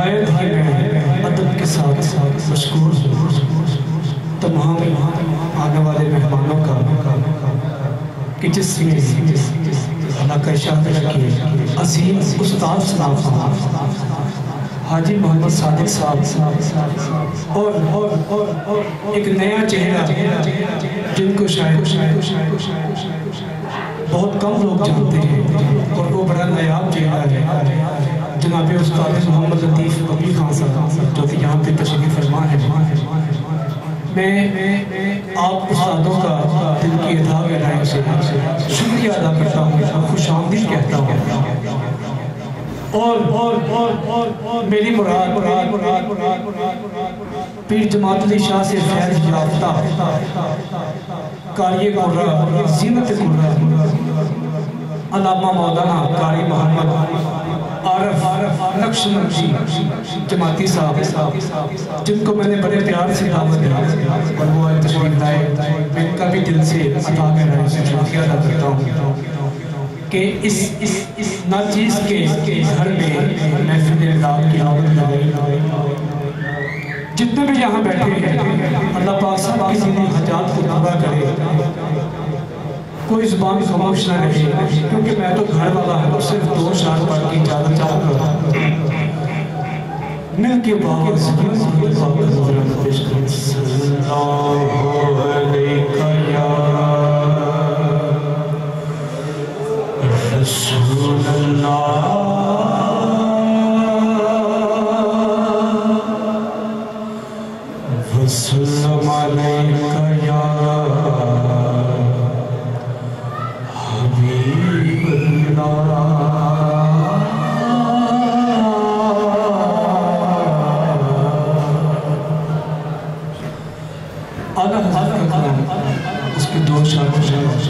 नहायत ही मैं अदब के साथ मशकूर तमाम आने वाले मेहमानों का कि जिसमें अल्लाह का इशारा रखिए अजीम उस्ताद सलाम हाजी मोहम्मद सादिक साहब और एक नया चेहरा जिनको शायद बहुत कम लोग जानते हैं और वो बड़ा नायाब चेहरा है जनाब उस्ताद मोहम्मद लतीफ़ कबीर खान साहब जो कि यहाँ पे तशरीफ़ फरमा है। मैं आप उस्तादों का दिल की अदा गहराई से शुक्रिया अदा करता हूँ, खुशामदीद कहता हूँ और मेरी मुराद पीर जमात अली शाह से फैज़ याफ्ता कारी कुर्रा ज़ीनत कुर्रा अल्लामा मौलाना कारी मोहम्मद आरफ नक्शबंदी जमाती साहब जिनको मैंने बड़े प्यार से दावत दिया और वो तशरीफ लाए, मैं इनका भी दिल से अता गहराई से शुक्रिया अदा करता हूँ कि इस नाचीज़ के घर में महफिल रात की आवत लगाई। जितने भी यहाँ बैठे हैं अल्लाह पाक सब किसी भी हजात को पूरा करे, कोई ज़ुबान खामोश ना रहे, क्योंकि मैं तो घर वाला हूँ, सिर्फ 2 शार पढ़ के इजाज़त चाहूँगा। मिल के उसके 2 शार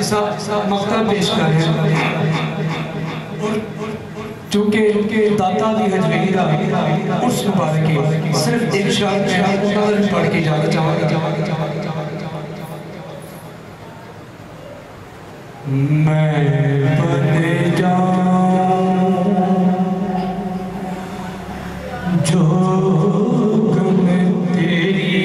साहब मक्ता पेश कर रहे हैं और चूंकि दाता दी हजवेरा उस मुबारक सिर्फ एक शायर पढ़ के जाना चाहूँगा। मैं बन जाऊं जोग में तेरी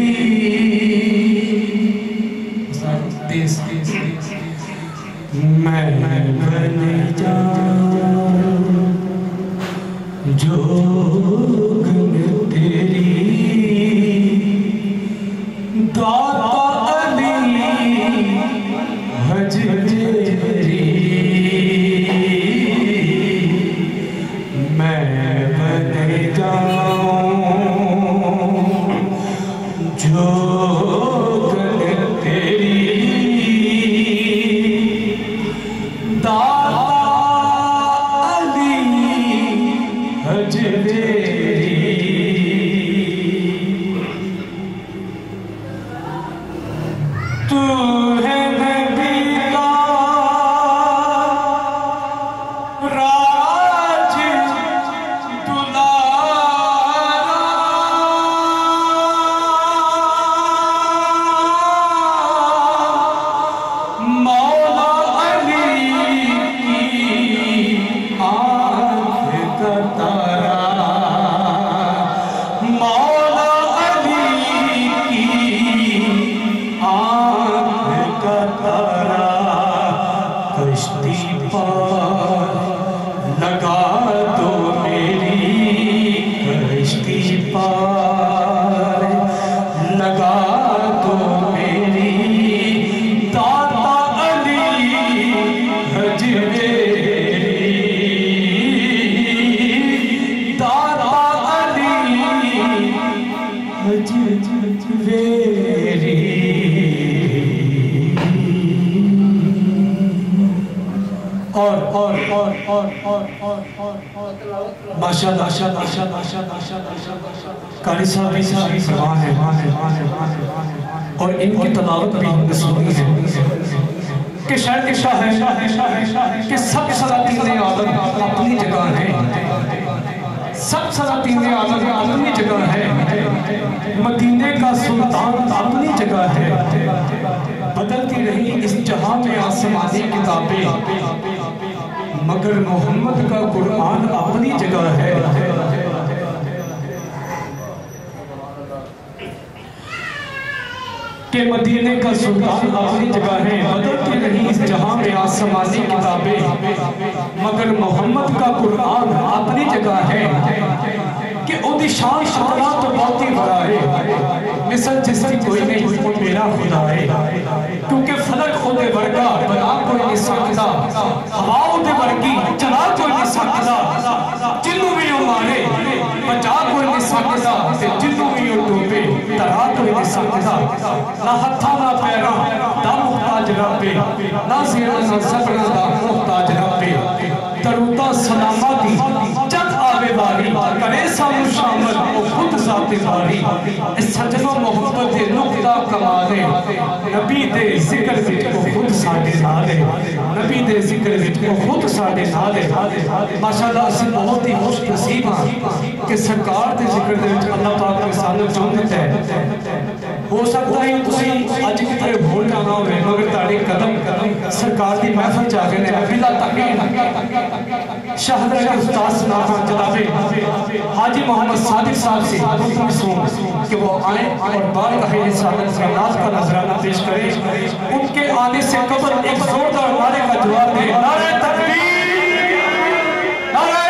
मैं बन जाऊं जोग में तेरी दाता कारी साहब है और इनकी तलावत भी हमने सुनी है कि शायद के शाह है कि सब सलातीन आलम अपनी जगह है, सब सलातीन आलम अपनी जगह है, मदीने का सुल्तान अपनी जगह है, बदलती रही इस जहां में आसमानी किताबें मगर मोहम्मद का कुरान अपनी जगह है। के मदीने का सुल्तान अपनी जगह है, बदलती रही इस जहां में आसमानी किताबें मगर मोहम्मद का कुरान अपनी जगह है कि उनकी शान शाना तो बहुत ही बड़ा है, मिसल जिसकी कोई नहीं वो मेरा खुदा है, क्योंकि फलक खुदे वर्गा बना कोई नहीं सकता, हवा उदे वर्गी चला कोई नहीं सकता, जिन्नू भी वो मारे बचा कोई नहीं सकता, जिन्नू भी वो डूबे तरा कोई नहीं सकता, ना हथा ना पैरा दा मुहताज रब्बे, ना ज़ेरा ना ज़बरा दा मुहताज रब्बे, दरूदा सलामा दी जद आवे बारी करे सानू शामिल ओ खुद ज़ाते बारी, इस सजनो मोहब्बत दे नुक्ता कमाले, नबी दे जिक्र विच को खुद साडे नाल है, नबी दे जिक्र विच को खुद साडे नाल है। माशाअल्लाह असीं बहुत ही खुश नसीब हां कि सरकार दे जिक्र दे विच अल्लाह पाक ने सानू चुन दिता है। हो सकता है तुसीं अज किते होर जाना होवे मगर तुहाडे कदम सरकार दी महफिल च आ गए ने। बिला तकरीर शहदरा के उस्ताद सलामा जनाबे हाजी मोहम्मद सादिक साहब से कि वो आए और बारगाह रिसालत से नाज का नजराना पेश करें। उनके आने से कबल एक जोरदार नारे का जवाब दे, नारे तकबीर, नारे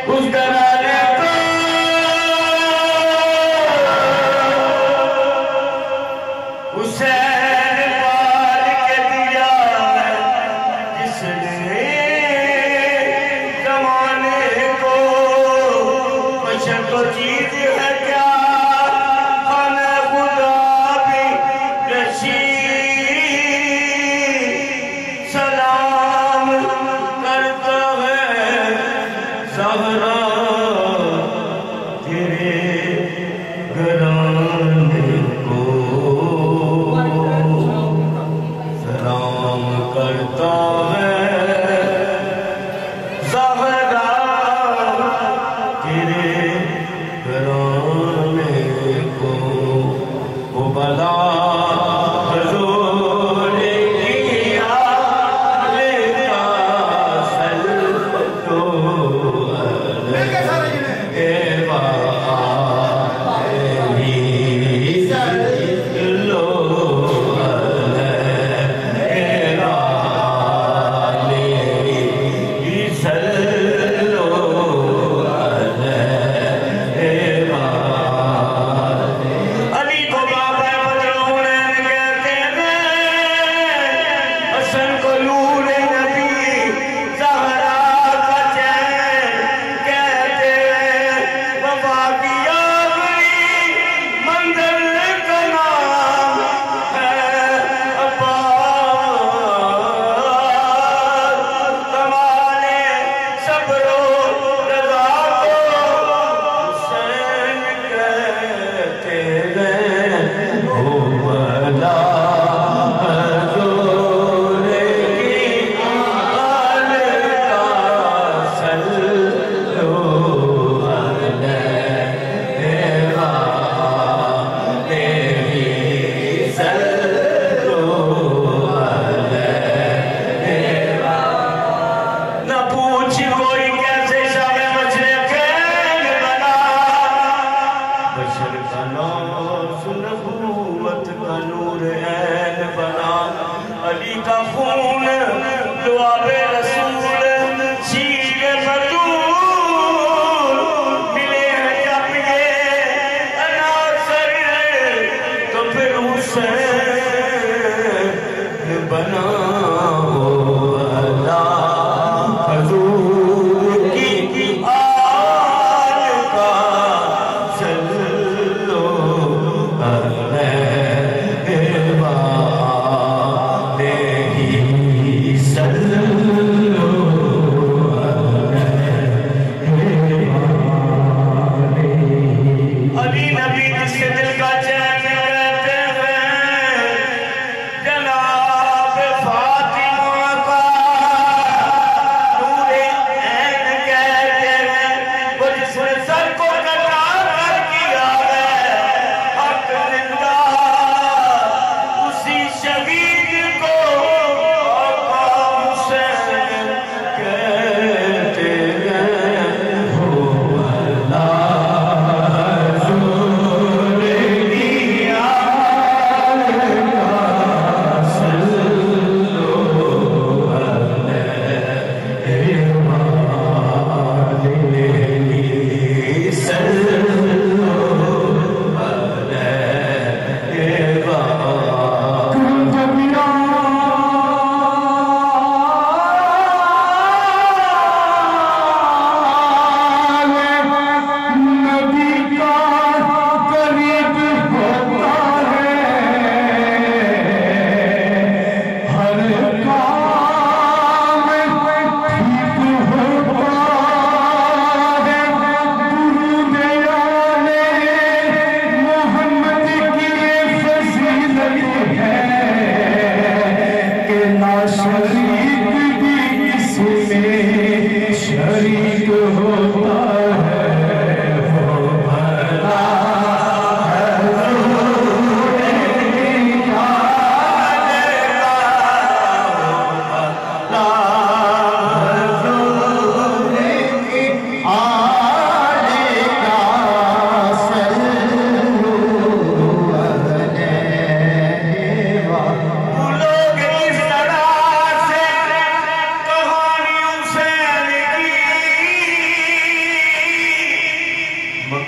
उस घराने को उसे पाल के दिया जिसने जमाने को बशर को चीज है क्या खाना खुदा भी रशीद सलाम करता है ज़हरा तेरे घराने को सलाम करता है ज़हरा तेरे घराने को वो बला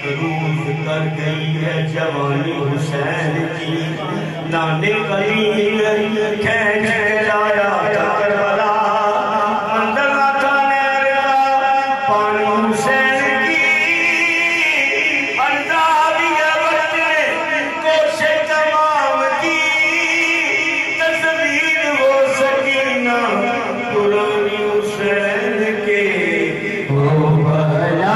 मकरूज कर गई है जवानी हुसैन की। नाने कलील खैच के लाया करबला, अंदर था नहर का पानी हुसैन की। अंदाज ये बचने कोशिश तमाम की, तस्वीर वो सकीना पुरानी हुसैन के। ओ भला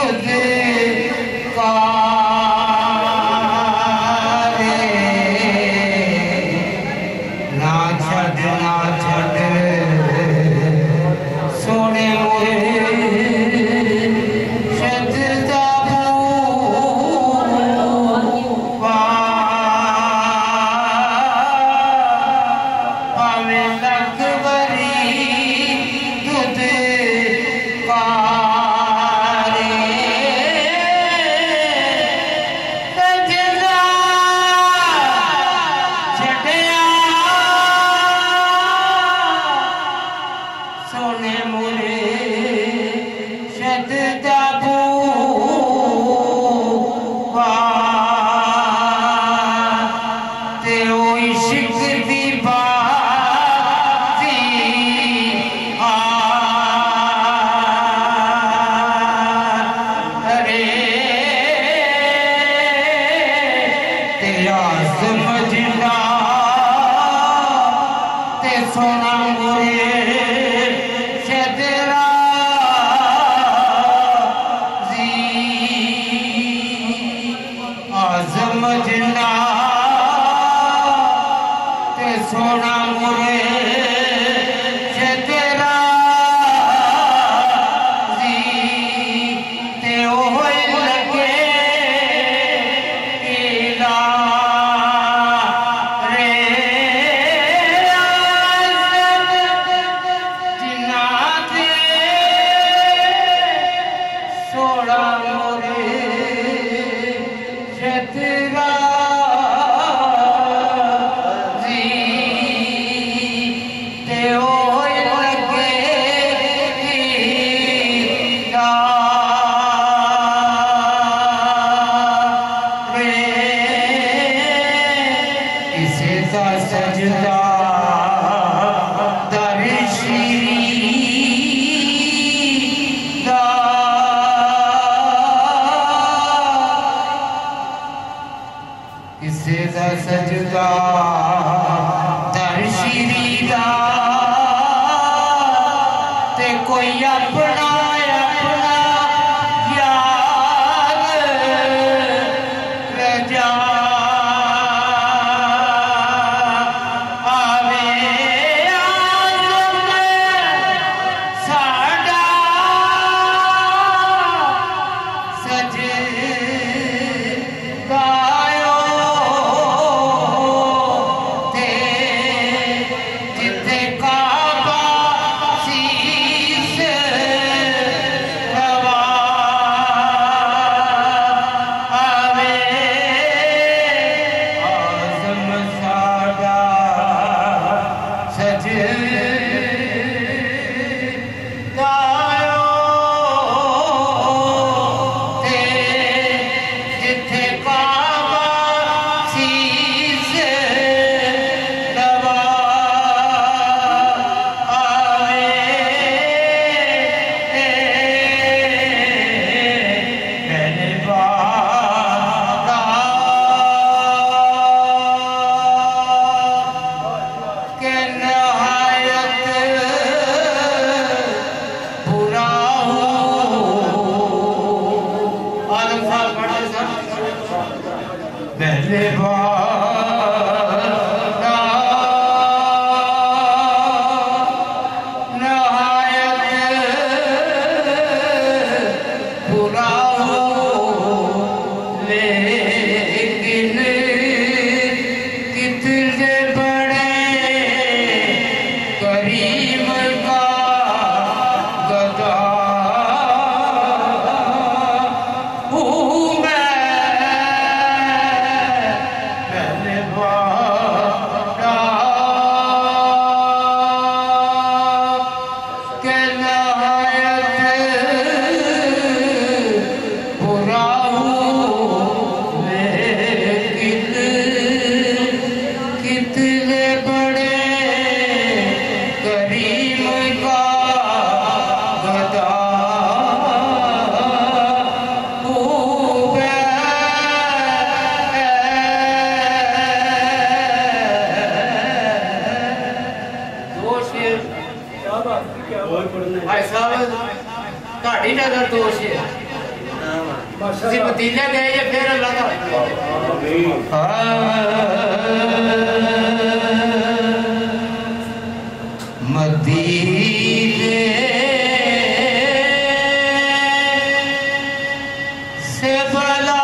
भाई साहब ਤੁਹਾਡੀ नजर दोष है जी मदीने गए या फिर अल्लाह का मदीने से बला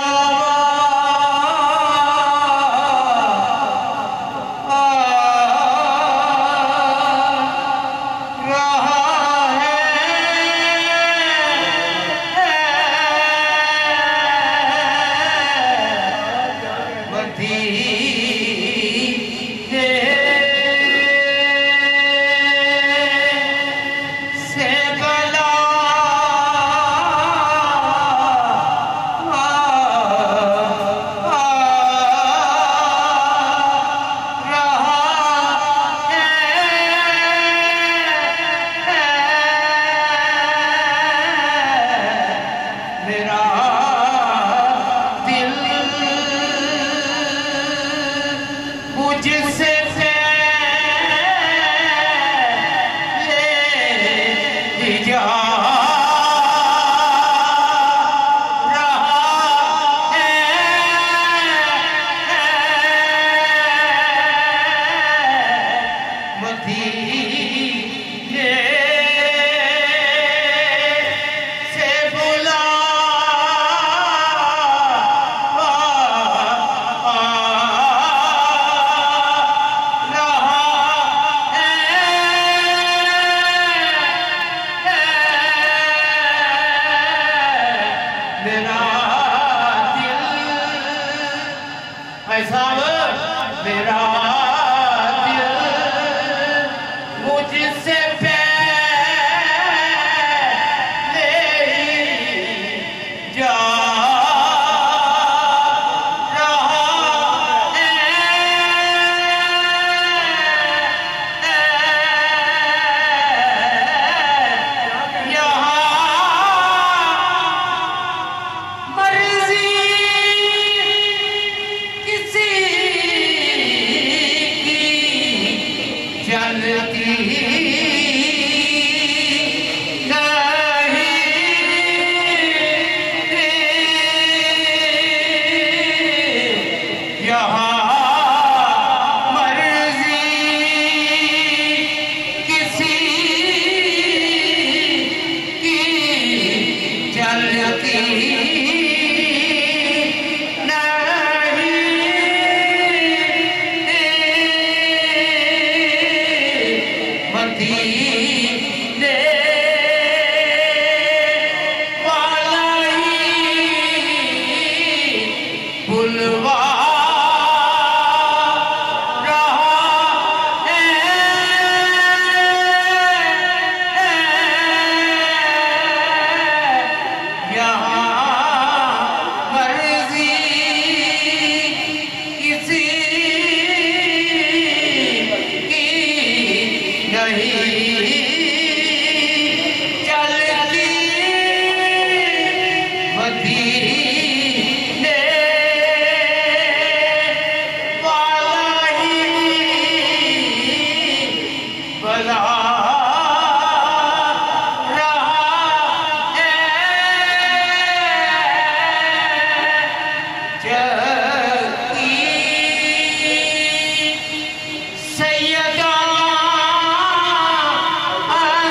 सैयदा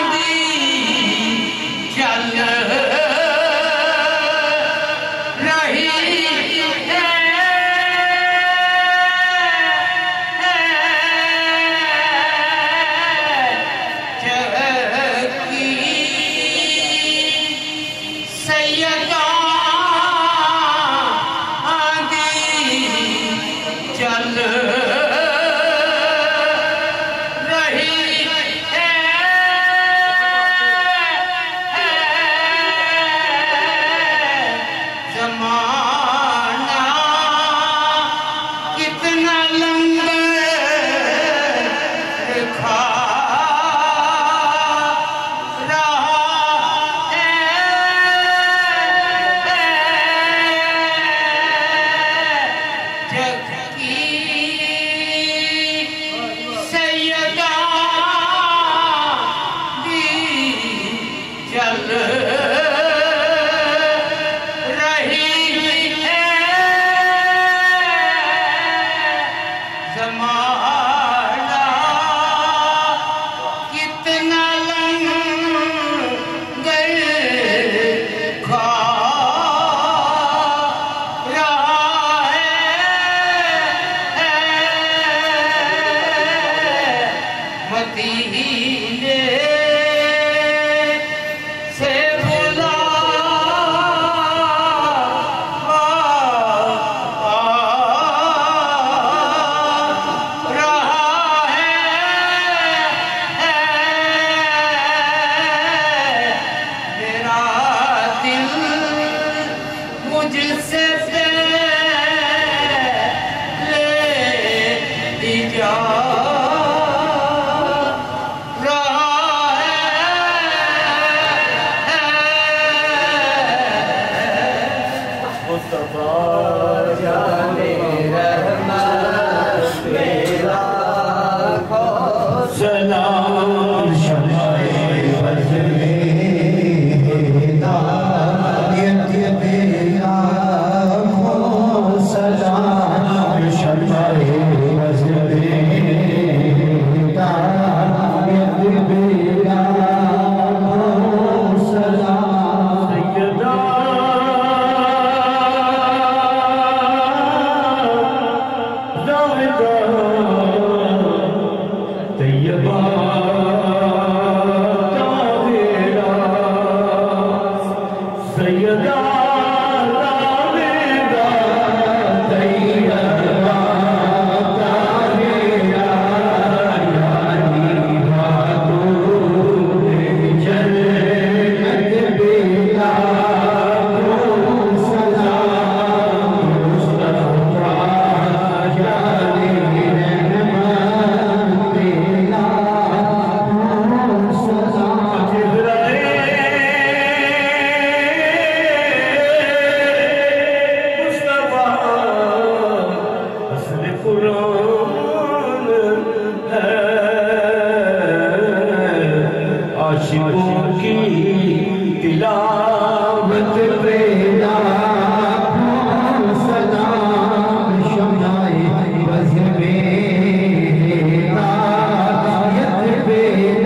आशिकों की तिलावत पे सलाम शमाए बज़ में तायत पे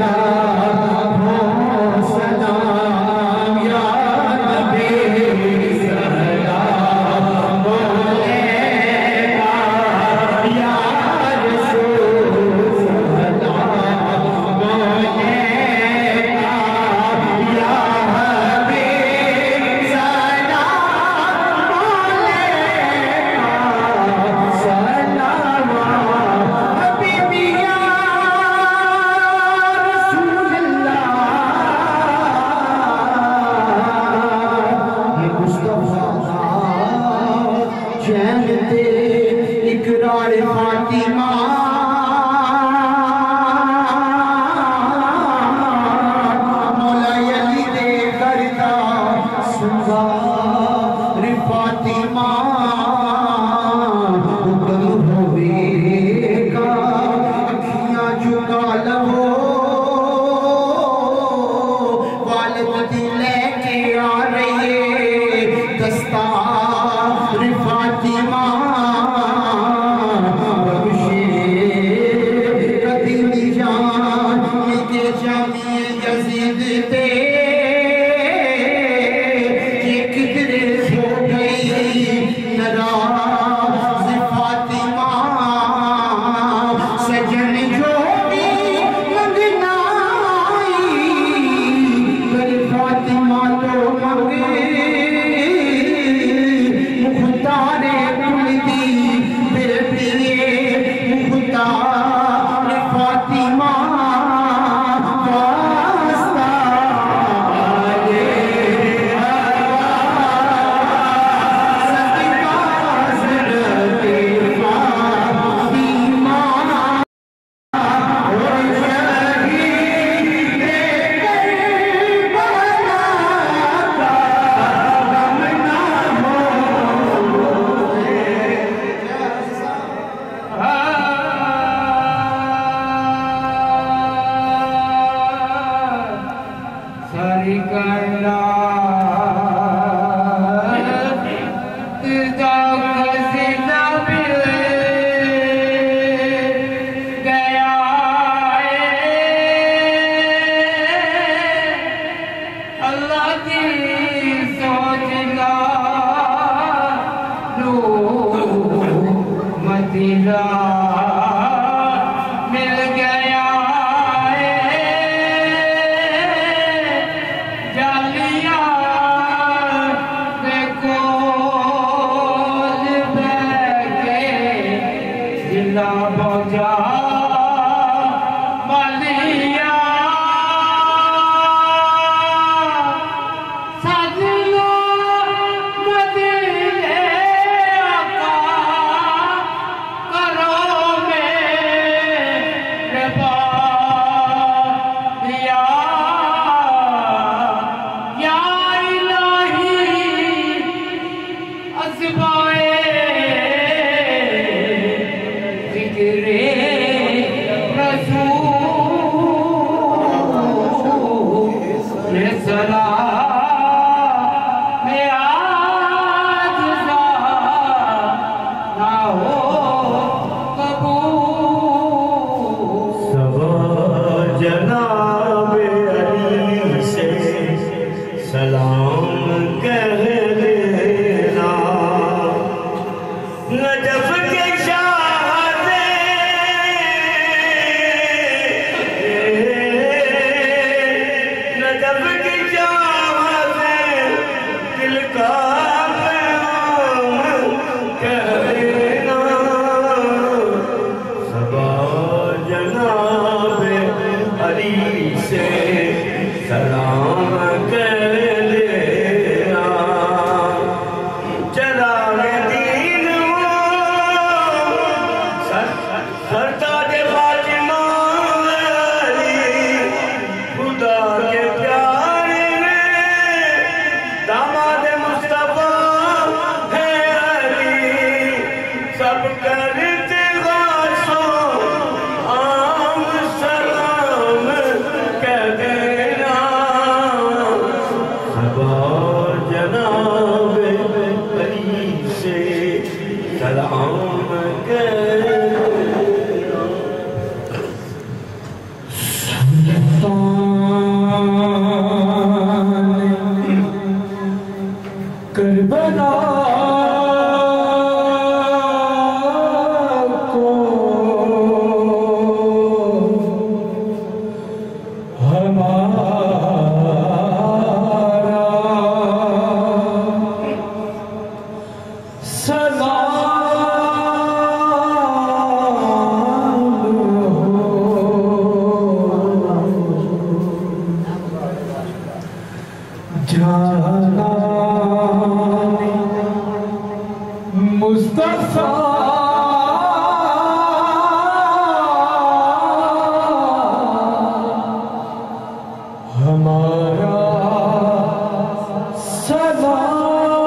सलाम या नबी सलाम बोले या रसूल सलाम बोले इकरार फातिमा मौला अली दे करदा सुंगार फातिमा हुक्म होवेगा अखियां झुका लवो वालिद लेके आ रही है दस्तार फातिमा मिल गया हमारा सलाम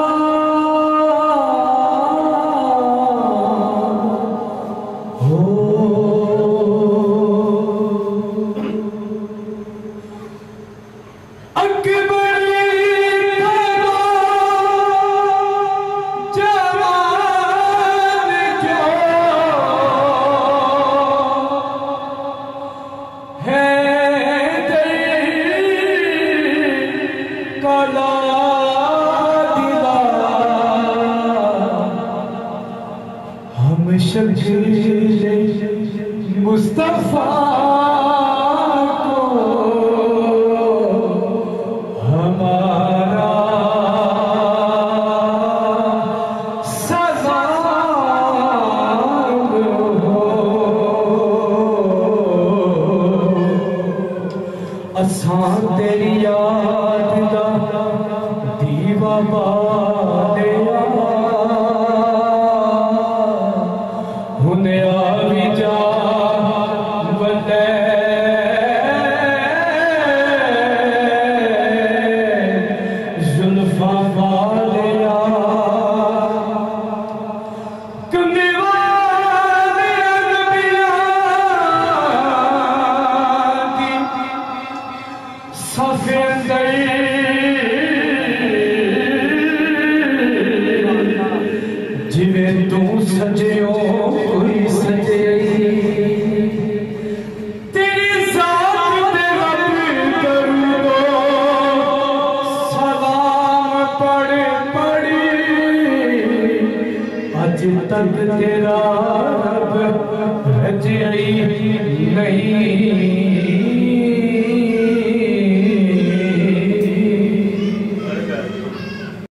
हो। मुस्तफा को हमारा सलाम हो। असां तेरी याद दा दीवा बाले हुने आवी जा वले जुल्फा वालिया कमने वाले नबिया दी साफे अंदर जिवें तू सजियो कोई सजे तेरी जात दे रब करूं सलाम पढ़ पढ़ी अज तक तेरा रब रजी नहीं